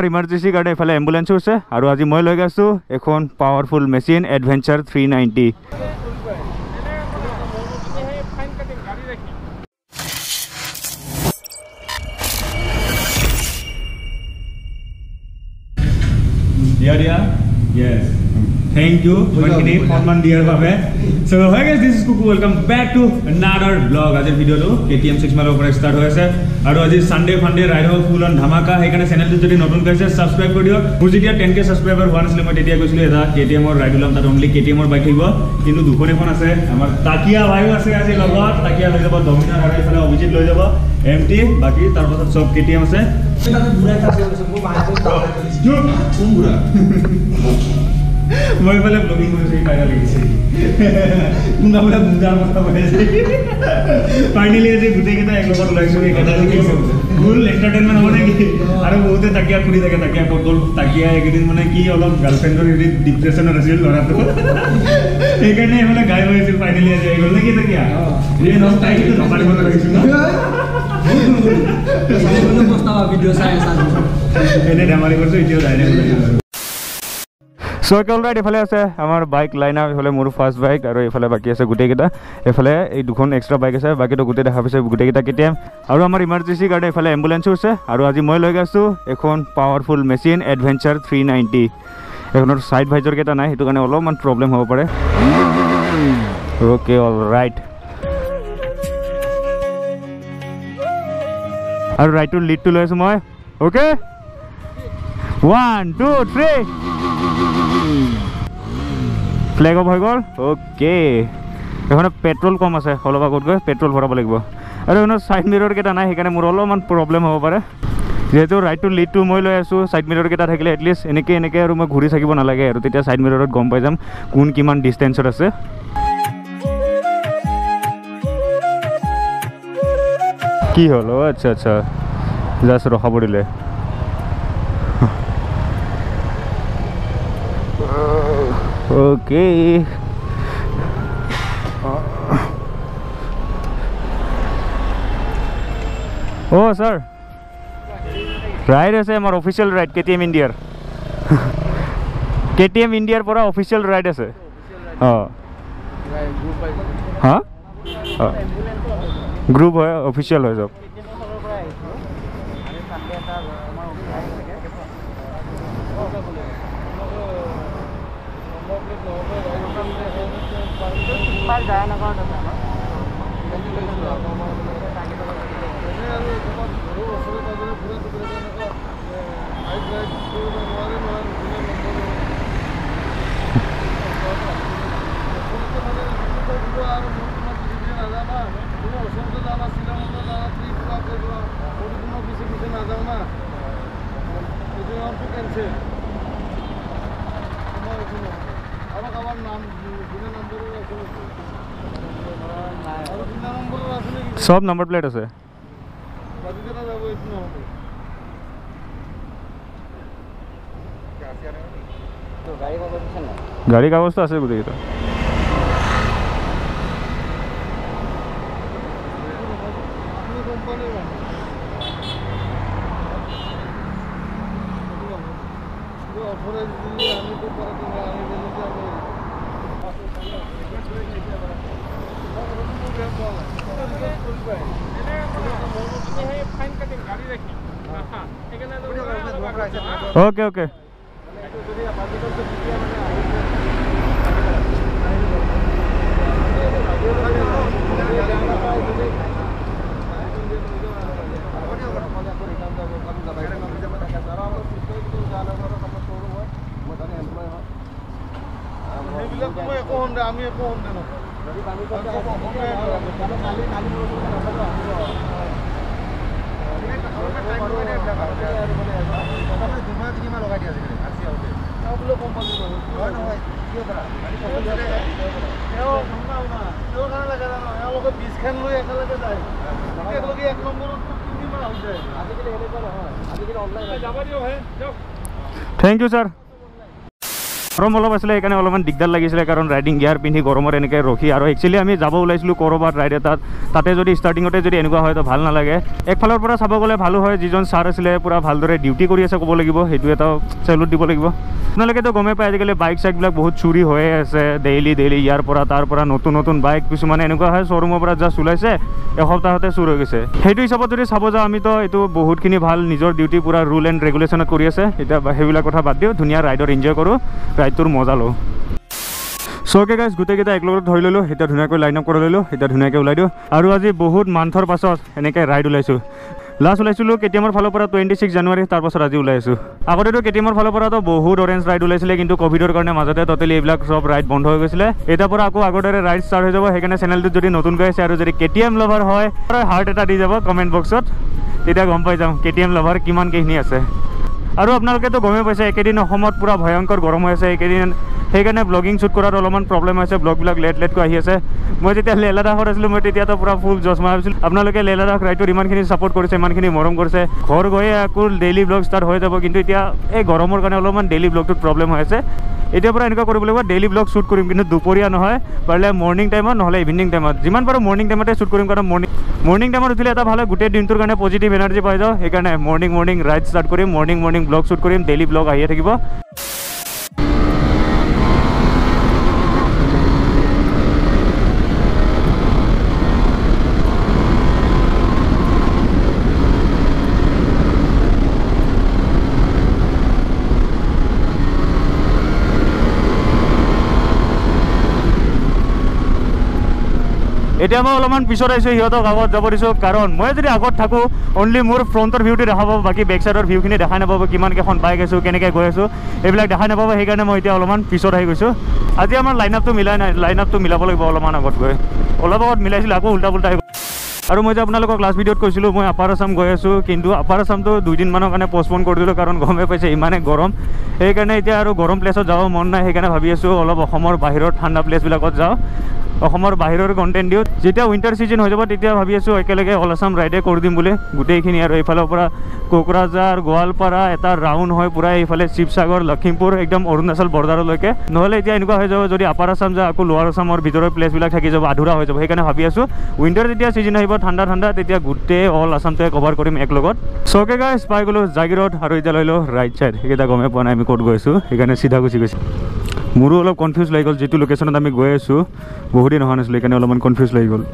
Emergency কাৰণে এফালে এম্বুলেঞ্চো আছে আৰু আজি মই লৈ গৈছোঁ এখন powerful machine adventure 390। Yes. Thank you. So hi guys, this is Kuku. Welcome back to another vlog. Ajir video to KTM 6 mile opor start hoye ase aru aji Sunday Funday ride ho full on dhamaka hekane channel tu jodi notun kaise subscribe kori dio mur jetia 10k subscriber one asle moi tetia koisilu eta KTM or ride ulam tat only KTM or bike thibo kintu dukhon ekhon ase amar takia bhai ase aji logot takia loi jabo Dominar aru efale Abhijit loi jabo MT baki tar pasat sob KTM ase eta bura ta ase mo bahai jo kumbura মই বলে blogging কৰিছে কাইলা লাগিছে কোনা বলে বুজাৰ কথা কৈছে finally আজি গুটে কেটা এক লগত লাইছো এটা কি ফুল এন্টারটেইনমেন্ট হ'ব নেকি আৰু বহুতে তাকিয়া খুলি থাকে তাকিয়া পটল তাকিয়া একদিন মানে কি অলপ গার্লফ্রেন্ডৰ হেৰি ডিপ্ৰেছনত আছিল লৰাটো এইকাৰণে মানে গায় হৈছিল ফাইনালি আজি গল নেকি তাকিয়া এই নম টাইটো নমাৰিব লাগিছিল না সামনে পোস্টাবা ভিডিও চাই আছে এনে ধেমালি কৰিছো ইতিও ডাইৰেক্ট So alright এফালে আছে আমাৰ বাইক লাইন আপ এফালে মোৰ ফাৰ্স্ট বাইক আৰু এফালে বাকি আছে গুটে কেটা এফালে এই দুখন এক্সট্ৰা বাইক আছে বাকিটো গুটে দেখা পাইছে গুটে কেটা KTM আৰু আমাৰ ইমাৰ্জেঞ্চি কাৰণে এফালে এম্বুলেঞ্চো আছে আৰু আজি মই লৈ গৈছোঁ এখন পাৱাৰফুল মেচিন এডভেঞ্চাৰ 390 এখনৰ সাইড ভাইজৰ কেটা নাই হেতু কাৰণে অলপমান প্ৰবলেম হ'ব পাৰে ওকে অলৰাইট আৰু ৰাইটটো লিডটো লৈ আছো মই ওকে 1 2 3 ফ্লেগ অফ হৈ গ'ল ওকে এখনে পেট্ৰল কম আছে অলপ আগত গৈ পেট্ৰল ভৰাব লাগিব আৰু এখনৰ সাইড মিৰৰ কেটা নাই সেইকাৰণে মোৰ অলপমান প্ৰবলেম হ'ব পাৰে যেহেতু ৰাইটটো লিডটো মই লৈ আছোঁ সাইড মিৰৰ কেটা থাকিলে এটলিষ্ট এনেকে আৰু মই ঘূৰি থাকিব নালাগে আৰু তেতিয়া সাইড মিৰৰত গম পাই যাম কোন কিমান ডিষ্টেঞ্চত আছে কি হ'ল আচ্ছা আচ্ছা জাষ্ট ৰখাব দিলে Okay. Oh sir. Ride আছে আমাৰ official ride KTM India KTM India পৰা অফিচিয়েল ৰাইড আছে হ্যাঁ গ্ৰুপ হয় অফিচিয়েল হয় সব যায় না কোন আছে আমার সব নাম্বার প্লেট আছে গাড়ি কাগজ তো আছে গোটেই কেইটা okay okay thank you sir গৰম অলপ আছিলে সেইকাৰণে অলপমান দিগদাৰ লাগিছিলে কাৰণ ৰাইডিং গিয়াৰ পিন্ধি গৰমত এনেকৈ ৰখি আৰু একচুৱেলি আমি যাব ওলাইছিলোঁ ক'ৰবাত ৰাইড এটাত তাতে যদি ষ্টাৰ্টিঙতে যদি এনেকুৱা হয় তো ভাল নালাগে একফালৰ পৰা চাব গ'লে ভালো হয় যিজন ছাৰ আছিলে পূৰা ভালদৰে ডিউটি কৰি আছে ক'ব লাগিব সেইটো এটা চেলুট দিব লাগিব আপোনালোকেতো গমেই পায় আজিকালি বাইক চাইকবিলাক বহুত চুৰি হৈয়ে আছে ডেইলি ইয়াৰ পৰা তাৰ পৰা নতুন বাইক কিছুমানে এনেকুৱা হয় শ্ব'ৰুমৰ পৰা জাষ্ট ওলাইছে এসপ্তাহতে চুৰ হৈ গৈছে সেইটো হিচাপত যদি চাব যাওঁ আমিতো এইটো বহুতখিনি ভাল নিজৰ ডিউটি পূৰা ৰুল এণ্ড ৰেগুলেশ্যনত কৰি আছে এতিয়া সেইবিলাক কথা বাদ দিওঁ ধুনীয়া ৰাইডত এনজয় কৰোঁ ৰাইডটোৰ মজা লওঁ চকে গাইজ গোটেইকেইটা একলগত ধৰি ল'লোঁ এতিয়া ধুনীয়াকৈ লাইন আপ কৰি ল'লোঁ এতিয়া ধুনীয়াকৈ ওলাই দিওঁ আৰু আজি বহুত মান্থৰ পাছত এনেকৈ ৰাইড ওলাইছোঁ লাষ্ট ওলাইছিলোঁ কেটিএমৰ ফালৰ পৰা 26 জানুৱাৰী তাৰপাছত আজি ওলাই আছোঁ আগতেতো কেটিএমৰ ফালৰ পৰাতো বহুত অৰেঞ্জ ৰাইড ওলাইছিলে কিন্তু ক'ভিডৰ কাৰণে মাজতে ট'টেলি এইবিলাক চব ৰাইড বন্ধ হৈ গৈছিলে এতিয়াৰ পৰা আকৌ আগৰ দৰে ৰাইড ষ্টাৰ্ট হৈ যাব সেইকাৰণে চেনেলটোত যদি নতুনকৈ আছে আৰু যদি কেটিএম লাভাৰ হয় হাৰ্ট এটা দি যাব কমেণ্ট বক্সত তেতিয়া গম পাই যাম কেটিএম লাভাৰ কিমান কেইখিনি আছে আৰু আপোনালোকেতো গমেই পাইছে একেদিন অসমত পূৰা ভয়ংকৰ গৰম হৈ আছে এইকেইদিন সেইকাৰণে ব্লগিং শ্বুট কৰাত অলপমান প্ৰব্লেম হৈছে ব্লগবিলাক লেটকৈ আহি আছে মই যেতিয়া লেহ লাডাখত আছিলোঁ মই তেতিয়াতো পূৰা ফুল জছ মাৰি ভাবিছিলোঁ আপোনালোকে লেহ লাডাখ ৰাইডটোত ইমানখিনি ছাপোৰ্ট কৰিছে ইমানখিনি মৰম কৰিছে ঘৰ গৈয়ে আকৌ ডেইলি ব্লগ ষ্টাৰ্ট হৈ যাব কিন্তু এতিয়া এই গৰমৰ কাৰণে অলপমান ডেইলি ব্লগটোত প্ৰব্লেম হৈ আছে এতিয়াৰ পৰা এনেকুৱা কৰিব লাগিব ডেইলি ব্লগ শ্বুট কৰিম কিন্তু দুপৰীয়া নহয় পাৰিলে মৰ্ণিং টাইমত নহ'লে ইভিনিং টাইমত যিমান পাৰোঁ মৰ্ণিং টাইমতে শ্বুট কৰিম কাৰণ মৰ্ণিং টাইমত উঠিলে এটা ভাল হয় গোটেই দিনটোৰ কাৰণে পজিটিভ এনাৰ্জি পাই যাওঁ সেইকাৰণে মৰ্ণিং ৰাইড ষ্টাৰ্ট কৰিম মৰ্ণিং ব্লগ শ্বুট কৰিম ডেইলি ব্লগ আহিয়ে থাকিব এতিয়া মই অলপমান পিছত আহিছোঁ সিহঁতক আগত যাব দিছোঁ কাৰণ মই যদি আগত থাকোঁ অনলি মোৰ ফ্ৰণ্টৰ ভিউটো দেখা পাব বাকী বেক চাইডৰ ভিউখিনি দেখাই নাপাব কিমানকেইখন বাইক আছোঁ কেনেকৈ গৈ আছোঁ এইবিলাক দেখাই নাপাব সেইকাৰণে মই এতিয়া অলপমান পিছত আহি গৈছোঁ আজি আমাৰ লাইন আপটো মিলাই নাই লাইন আপটো মিলাব লাগিব অলপমান আগত গৈ অলপ আগত মিলাইছিলোঁ আকৌ উল্টা আহি আৰু মই যে আপোনালোকক লাষ্ট ভিডিঅ'ত কৈছিলোঁ মই আপাৰ আছাম গৈ আছোঁ কিন্তু আপাৰ আছামটো 2 দিনমানৰ কাৰণে পষ্টপন কৰি দিলোঁ কাৰণ গমেই পাইছে ইমানে গৰম সেইকাৰণে এতিয়া আৰু গৰম প্লেছত যাব মন নাই সেইকাৰণে ভাবি আছোঁ অলপ অসমৰ বাহিৰৰ ঠাণ্ডা প্লেচবিলাকত যাওঁ অসমৰ বাহিৰৰ কণ্টেণ্ট দিওঁ যেতিয়া উইণ্টাৰ ছিজন হৈ যাব তেতিয়া ভাবি আছোঁ একেলগে অল আছাম ৰাইডে কৰি দিম বুলি গোটেইখিনি আৰু এইফালৰ পৰা কোকৰাঝাৰ গোৱালপাৰা এটা ৰাউণ্ড হয় পূৰা এইফালে শিৱসাগৰ লখিমপুৰ একদম অৰুণাচল বৰ্ডাৰলৈকে নহ'লে এতিয়া এনেকুৱা হৈ যাব যদি আপাৰ আছাম যায় আকৌ লোৱাৰ আছামৰ ভিতৰৰ প্লেচবিলাক থাকি যাব আধৰুৱা হৈ যাব সেইকাৰণে ভাবি আছোঁ উইণ্টাৰ যেতিয়া ছিজন আহিব ঠাণ্ডা তেতিয়া গোটেই অল আছামটোৱে কভাৰ কৰিম এক লগত চকে গাইজ পাই গ'লোঁ জাগিৰোড আৰু এতিয়া লৈ লওঁ ৰাইট ছাইড সেইকেইটা গমেই পোৱা নাই আমি ক'ত গৈ আছোঁ সেইকাৰণে চিধা গুচি গৈছোঁ মোৰো অলপ কনফিউজ লাগি গ'ল যিটো লোকেশ্যনত আমি গৈ আছোঁ বহুত দিন অহা নাছিলোঁ সেইকাৰণে অলপমান কনফিউজ লাগি গ'ল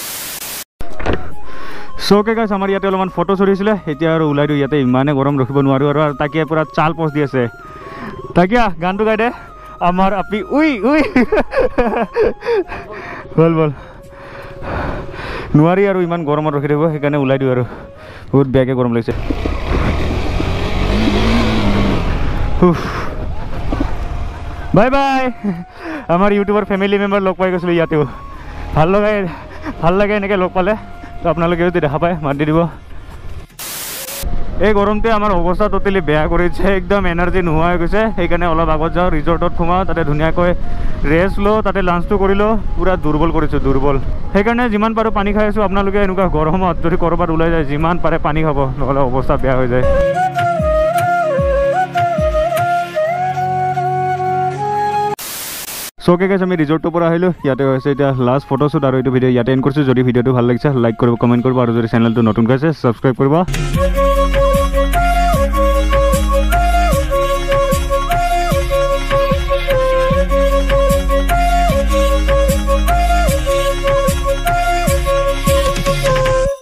চকে গাইজ আমাৰ ইয়াতে অলপমান ফটো চলিছিলে এতিয়া আৰু ওলাই দিওঁ ইয়াতে ইমানে গৰম ৰখিব নোৱাৰোঁ আৰু তাকে পূৰা চাল পষ্ট দি আছে তাকে গানটো গাই দে আমাৰ আপি উই বল নোৱাৰি আৰু ইমান গৰমত ৰখি থাকিব সেইকাৰণে ওলাই দিওঁ আৰু বহুত বেয়াকৈ গৰম লাগিছে বাই বাই আমাৰ ইউটিউবৰ ফেমিলি মেম্বাৰ লগ পাই গৈছিলোঁ ইয়াতেও ভাল লাগে এনেকৈ লগ পালে তো আপোনালোকেও যদি দেখা পায় মাত দি দিব এই গৰমটোৱে আমাৰ অৱস্থা ট'টেলি বেয়া কৰিছে একদম এনাৰ্জি নোহোৱা হৈ গৈছে সেইকাৰণে অলপ আগত যাওঁ ৰিজৰ্টত সোমাওঁ তাতে ধুনীয়াকৈ ৰেষ্ট লওঁ তাতে লাঞ্চটো কৰি লওঁ পূৰা দুৰ্বল কৰিছোঁ সেইকাৰণে যিমান পাৰোঁ পানী খাই আছোঁ আপোনালোকে এনেকুৱা গৰমত যদি ক'ৰবাত ওলাই যায় যিমান পাৰে পানী খাব নহ'লে অৱস্থা বেয়া হৈ যায় চকে গাইজ আমি ৰিজৰ্টৰ পৰা আহিলোঁ ইয়াতে হৈছে এতিয়া লাষ্ট ফটোশ্বুট আৰু এইটো ভিডিঅ' ইয়াতে এণ্ড কৰিছোঁ যদি ভিডিঅ'টো ভাল লাগিছে লাইক কৰিব কমেণ্ট কৰিব আৰু যদি চেনেলটো নতুনকৈ আছে ছাবস্ক্ৰাইব কৰিব